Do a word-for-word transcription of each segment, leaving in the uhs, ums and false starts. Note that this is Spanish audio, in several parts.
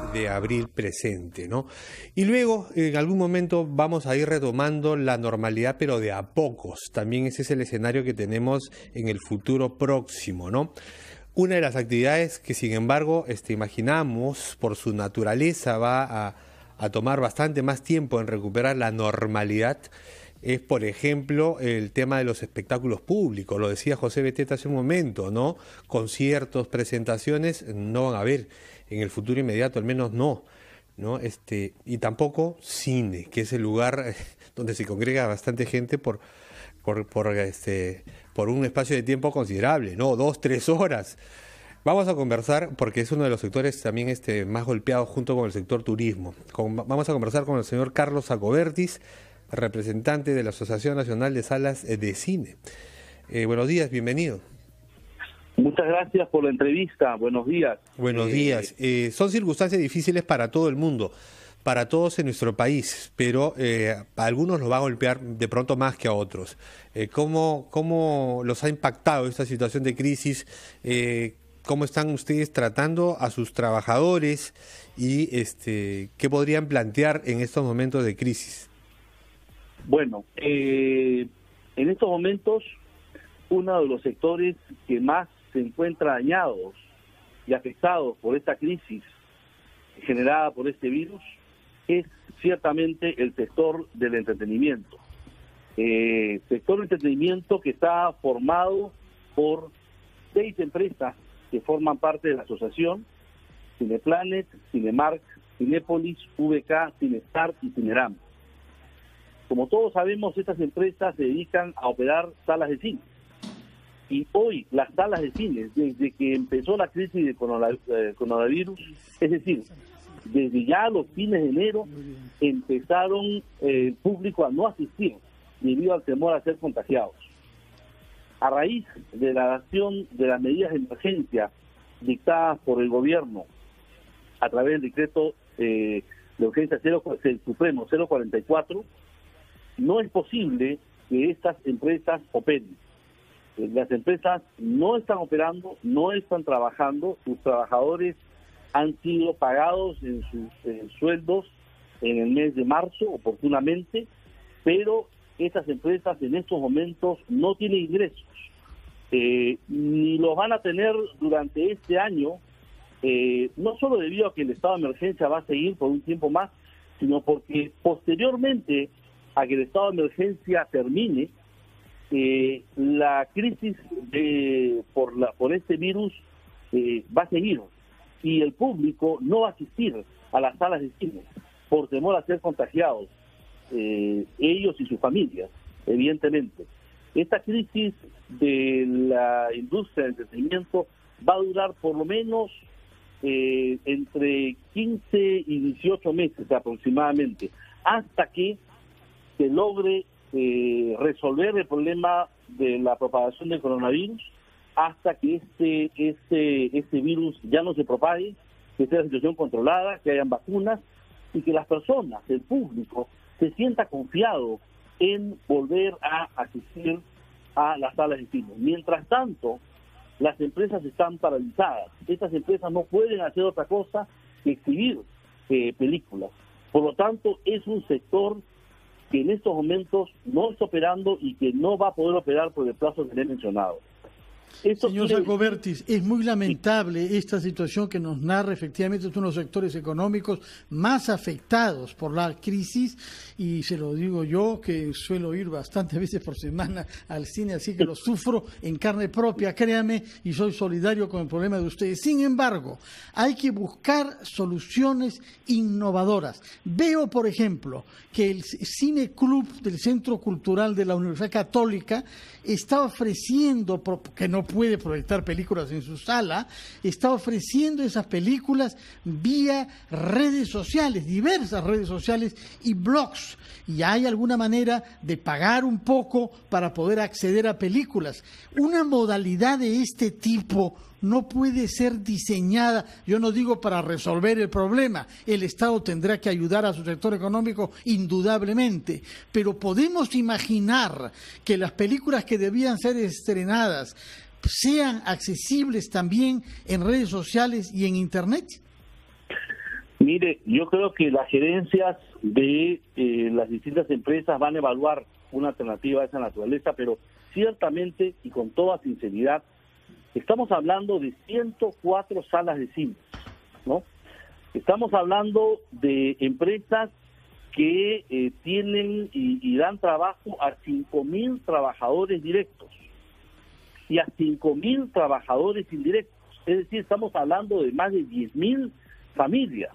de abril presente, ¿no? Y luego, en algún momento, vamos a ir retomando la normalidad, pero de a pocos. También ese es el escenario que tenemos en el futuro próximo, ¿no? Una de las actividades que, sin embargo, este, imaginamos, por su naturaleza, va a, a tomar bastante más tiempo en recuperar la normalidad, es, por ejemplo, el tema de los espectáculos públicos. Lo decía José Beteta hace un momento, ¿no? Conciertos, presentaciones, no van a haber en el futuro inmediato, al menos no, ¿no? Este, y tampoco cine, que es el lugar donde se congrega bastante gente por, por, por, este, por un espacio de tiempo considerable, ¿no? Dos, tres horas. Vamos a conversar, porque es uno de los sectores también este, más golpeados junto con el sector turismo. Con, vamos a conversar con el señor Carlos Sacobertis, representante de la Asociación Nacional de Salas de Cine. Eh, buenos días, bienvenido. Muchas gracias por la entrevista, buenos días. Buenos días. Eh, son circunstancias difíciles para todo el mundo, para todos en nuestro país, pero eh, a algunos los va a golpear de pronto más que a otros. Eh, ¿cómo, ¿Cómo los ha impactado esta situación de crisis? Eh, ¿Cómo están ustedes tratando a sus trabajadores y este, qué podrían plantear en estos momentos de crisis? Bueno, eh, en estos momentos uno de los sectores que más se encuentra dañados y afectados por esta crisis generada por este virus es ciertamente el sector del entretenimiento. Eh, sector de entretenimiento que está formado por seis empresas que forman parte de la asociación: Cineplanet, Cinemark, Cinépolis, V K, Cinestar y Cineram. Como todos sabemos, estas empresas se dedican a operar salas de cine. Y hoy las salas de cine, desde que empezó la crisis de coronavirus, es decir, desde ya los fines de enero, empezaron eh, el público a no asistir debido al temor a ser contagiados. A raíz de la adopción de las medidas de emergencia dictadas por el gobierno a través del decreto eh, de urgencia cero, el Supremo cero cuarenta y cuatro, no es posible que estas empresas operen. Las empresas no están operando, no están trabajando, sus trabajadores han sido pagados en sus eh, sueldos en el mes de marzo, oportunamente, pero estas empresas en estos momentos no tienen ingresos, eh, ni los van a tener durante este año, eh, no solo debido a que el estado de emergencia va a seguir por un tiempo más, sino porque posteriormente a que el estado de emergencia termine, eh, la crisis de, por, la, por este virus eh, va a seguir y el público no va a asistir a las salas de cine por temor a ser contagiados, eh, ellos y sus familias, evidentemente. Esta crisis de la industria del entretenimiento va a durar por lo menos eh, entre quince y dieciocho meses aproximadamente, hasta que se logre eh, resolver el problema de la propagación del coronavirus, hasta que este, este, este virus ya no se propague, que sea la situación controlada, que hayan vacunas y que las personas, el público, se sienta confiado en volver a asistir a las salas de cine. Mientras tanto, las empresas están paralizadas. Estas empresas no pueden hacer otra cosa que exhibir eh, películas. Por lo tanto, es un sector que en estos momentos no está operando y que no va a poder operar por el plazo que le he mencionado. Esto Señor Sacobertis, es muy lamentable esta situación que nos narra. Efectivamente, es uno de los sectores económicos más afectados por la crisis, y se lo digo yo, que suelo ir bastantes veces por semana al cine, así que lo sufro en carne propia, créame, y soy solidario con el problema de ustedes. Sin embargo, hay que buscar soluciones innovadoras. Veo, por ejemplo, que el Cine Club del Centro Cultural de la Universidad Católica está ofreciendo, que no puede proyectar películas en su sala, está ofreciendo esas películas vía redes sociales, diversas redes sociales y blogs, y hay alguna manera de pagar un poco para poder acceder a películas. Una modalidad de este tipo no puede ser diseñada, yo no digo para resolver el problema, el Estado tendrá que ayudar a su sector económico indudablemente, pero podemos imaginar que las películas que debían ser estrenadas sean accesibles también en redes sociales y en Internet. Mire, yo creo que las gerencias de eh, las distintas empresas van a evaluar una alternativa a esa naturaleza, pero ciertamente y con toda sinceridad, estamos hablando de ciento cuatro salas de cine, ¿no? Estamos hablando de empresas que eh, tienen y, y dan trabajo a cinco mil trabajadores directos y a cinco mil trabajadores indirectos. Es decir, estamos hablando de más de diez mil familias.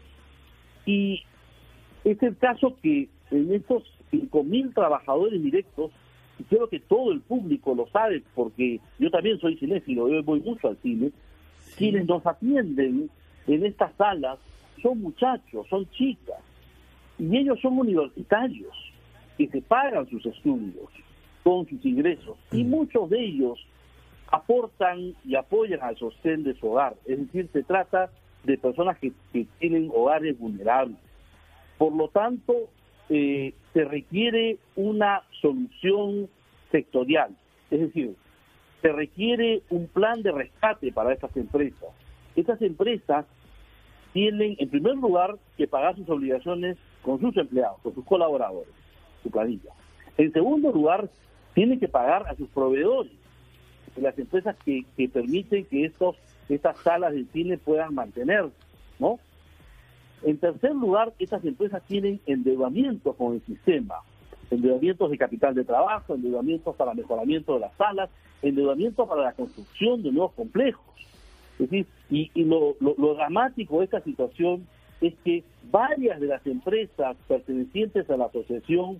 Y es el caso que en estos cinco mil trabajadores directos, y creo que todo el público lo sabe, porque yo también soy cinéfilo, yo voy mucho al cine, sí. Quienes nos atienden en estas salas son muchachos, son chicas, y ellos son universitarios, que se pagan sus estudios con sus ingresos, y muchos de ellos aportan y apoyan al sostén de su hogar. Es decir, se trata de personas que, que tienen hogares vulnerables. Por lo tanto, eh, se requiere una solución sectorial, es decir, se requiere un plan de rescate para estas empresas. Estas empresas tienen, en primer lugar, que pagar sus obligaciones con sus empleados, con sus colaboradores, su planilla. En segundo lugar, tienen que pagar a sus proveedores, las empresas que, que permiten que estos estas salas de cine puedan mantener, ¿no? En tercer lugar, estas empresas tienen endeudamientos con el sistema, endeudamientos de capital de trabajo, endeudamientos para mejoramiento de las salas, endeudamientos para la construcción de nuevos complejos. Es decir, y, y lo, lo, lo dramático de esta situación es que varias de las empresas pertenecientes a la asociación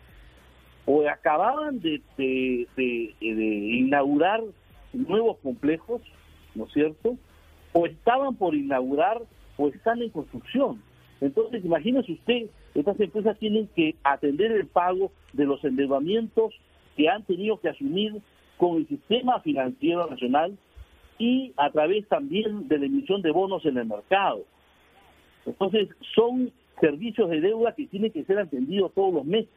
o acababan de, de, de, de inaugurar nuevos complejos, ¿no es cierto?, o estaban por inaugurar o están en construcción. Entonces, imagínese usted, estas empresas tienen que atender el pago de los endeudamientos que han tenido que asumir con el sistema financiero nacional y a través también de la emisión de bonos en el mercado. Entonces, son servicios de deuda que tienen que ser atendidos todos los meses.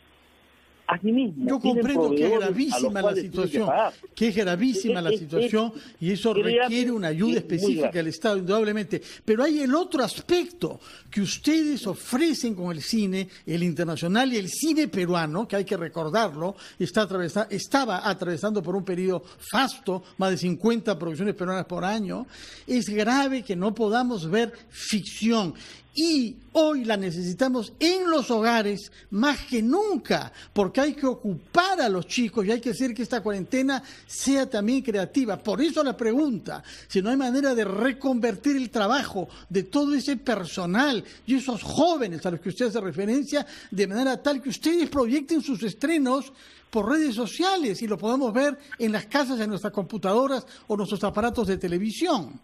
Asimismo, yo comprendo que es gravísima la situación, que, que es gravísima es, la situación es, y eso requiere una ayuda específica del Estado, indudablemente. Pero hay el otro aspecto que ustedes ofrecen con el cine, el internacional y el cine peruano, que hay que recordarlo, está atravesando, estaba atravesando por un periodo fasto, más de cincuenta producciones peruanas por año. Es grave que no podamos ver ficción. Y hoy la necesitamos en los hogares más que nunca, porque hay que ocupar a los chicos y hay que hacer que esta cuarentena sea también creativa. Por eso la pregunta, si no hay manera de reconvertir el trabajo de todo ese personal y esos jóvenes a los que usted hace referencia, de manera tal que ustedes proyecten sus estrenos por redes sociales y lo podamos ver en las casas, en nuestras computadoras o nuestros aparatos de televisión.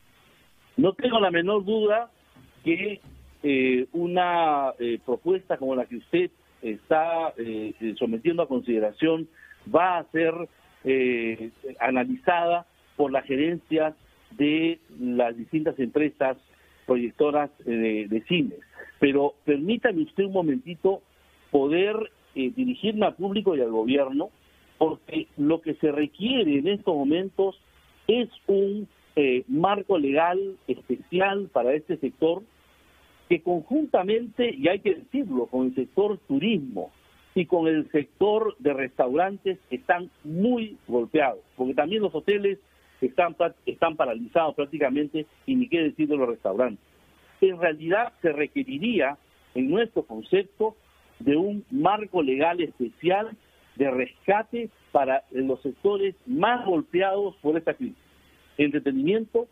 No tengo la menor duda que eh, una eh, propuesta como la que usted está eh, sometiendo a consideración va a ser eh, analizada por las gerencias de las distintas empresas proyectoras de, de cines. Pero permítame usted un momentito poder eh, dirigirme al público y al gobierno, porque lo que se requiere en estos momentos es un eh, marco legal especial para este sector, que conjuntamente, y hay que decirlo, con el sector turismo y con el sector de restaurantes están muy golpeados, porque también los hoteles están, están paralizados prácticamente, y ni qué decir de los restaurantes. En realidad se requeriría, en nuestro concepto, de un marco legal especial de rescate para los sectores más golpeados por esta crisis: entretenimiento,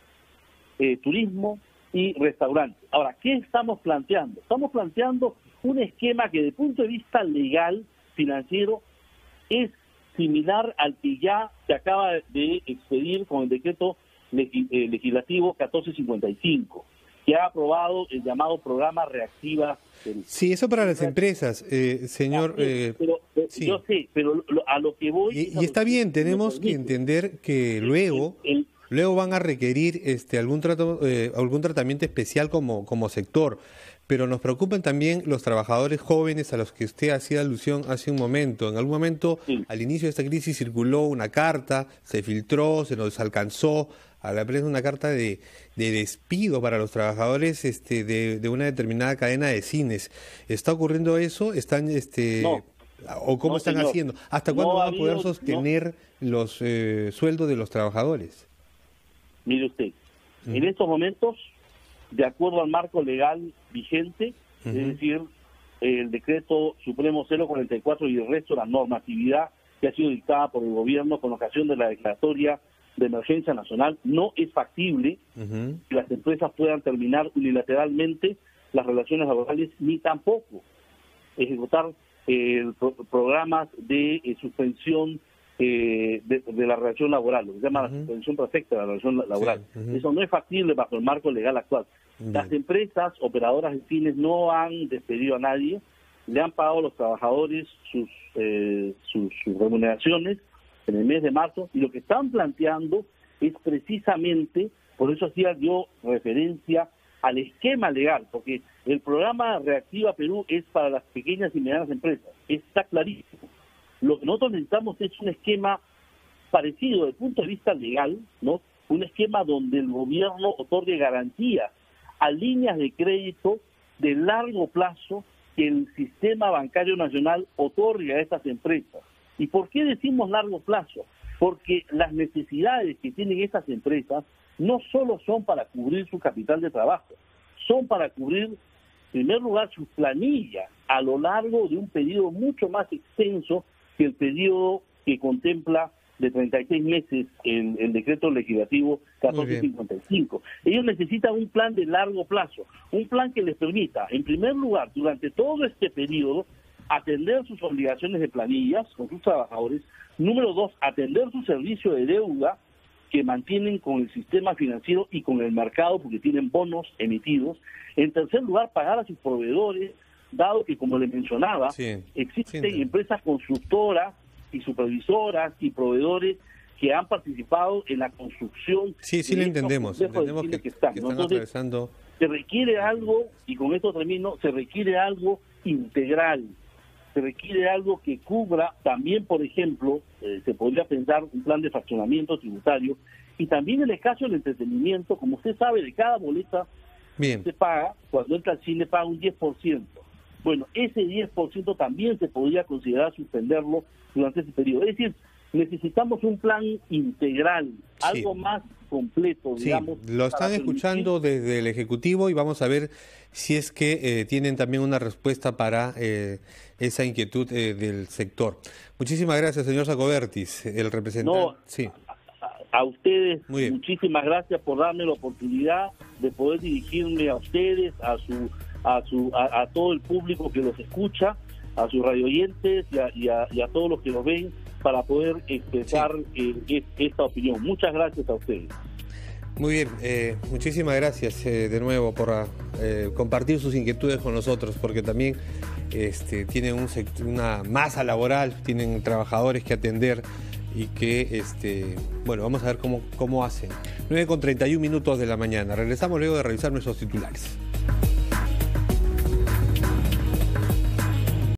eh, turismo y restaurantes. Ahora, ¿qué estamos planteando? Estamos planteando un esquema que, desde el punto de vista legal, financiero, es similar al que ya se acaba de expedir con el decreto legislativo catorce cincuenta y cinco, que ha aprobado el llamado programa Reactiva Perú. Sí, eso para las empresas, eh, señor. Eh, pero, pero, sí. Yo sé, pero lo, a lo que voy... Y, y está bien, tenemos que entender que luego... El, el, Luego van a requerir este algún trato, eh, algún tratamiento especial como, como sector, pero nos preocupan también los trabajadores jóvenes a los que usted hacía alusión hace un momento. En algún momento, sí. Al inicio de esta crisis circuló una carta, se filtró, se nos alcanzó a la prensa una carta de, de despido para los trabajadores este, de, de una determinada cadena de cines. ¿Está ocurriendo eso? ¿Están, este, no, o cómo no, están señor. haciendo? ¿Hasta cuándo no van a poder habido, sostener no. los eh, sueldos de los trabajadores? Mire usted, Mm. en estos momentos, de acuerdo al marco legal vigente, Uh-huh. es decir, el decreto supremo cero cuarenta y cuatro y el resto de la normatividad que ha sido dictada por el gobierno con ocasión de la declaratoria de emergencia nacional, no es factible Uh-huh. que las empresas puedan terminar unilateralmente las relaciones laborales, ni tampoco ejecutar eh, pro programas de eh, suspensión eh, de, de la relación laboral, lo que se llama uh-huh. la suspensión perfecta de la relación laboral. Sí, uh-huh. Eso no es factible bajo el marco legal actual. Bien. Las empresas operadoras de cines no han despedido a nadie, le han pagado a los trabajadores sus, eh, sus, sus remuneraciones en el mes de marzo, y lo que están planteando es precisamente, por eso hacía yo referencia al esquema legal, porque el programa Reactiva Perú es para las pequeñas y medianas empresas, está clarísimo. Lo que nosotros necesitamos es un esquema parecido desde el punto de vista legal, ¿no? Un esquema donde el gobierno otorgue garantías a líneas de crédito de largo plazo que el sistema bancario nacional otorga a estas empresas. ¿Y por qué decimos largo plazo? Porque las necesidades que tienen estas empresas no solo son para cubrir su capital de trabajo, son para cubrir, en primer lugar, su planilla a lo largo de un periodo mucho más extenso que el periodo que contempla de treinta y seis meses el, el decreto legislativo catorce cincuenta y cinco. Ellos necesitan un plan de largo plazo, un plan que les permita, en primer lugar, durante todo este periodo, atender sus obligaciones de planillas con sus trabajadores. Número dos, atender su servicio de deuda que mantienen con el sistema financiero y con el mercado porque tienen bonos emitidos. En tercer lugar, pagar a sus proveedores, dado que, como le mencionaba, sí, existen sí, empresas constructoras y supervisoras y proveedores que han participado en la construcción. Sí, sí, le entendemos. Entendemos que, que están, que están Entonces, atravesando... Se requiere algo, y con esto termino, se requiere algo integral. Se requiere algo que cubra también, por ejemplo, eh, se podría pensar un plan de fraccionamiento tributario, y también en el caso del entretenimiento, como usted sabe, de cada boleta Bien. se paga, cuando entra al cine paga un diez por ciento. Bueno, ese diez por ciento también se podría considerar suspenderlo durante ese periodo. Es decir, necesitamos un plan integral, sí. algo más completo, sí, digamos. Lo están escuchando permitir... desde el Ejecutivo, y vamos a ver si es que eh, tienen también una respuesta para eh, esa inquietud eh, del sector. Muchísimas gracias, señor Saccobertis, el representante. No, sí. a, a ustedes, muchísimas gracias por darme la oportunidad de poder dirigirme a ustedes, a su... A, su, a, a todo el público que los escucha, a sus radioyentes y a, y, a, y a todos los que los ven, para poder expresar sí. eh, esta opinión. Muchas gracias a ustedes. Muy bien, eh, muchísimas gracias eh, de nuevo por eh, compartir sus inquietudes con nosotros, porque también este, tienen un sector, una masa laboral, tienen trabajadores que atender y que, este, bueno, vamos a ver cómo, cómo hacen. nueve con treinta y un minutos de la mañana. Regresamos luego de revisar nuestros titulares.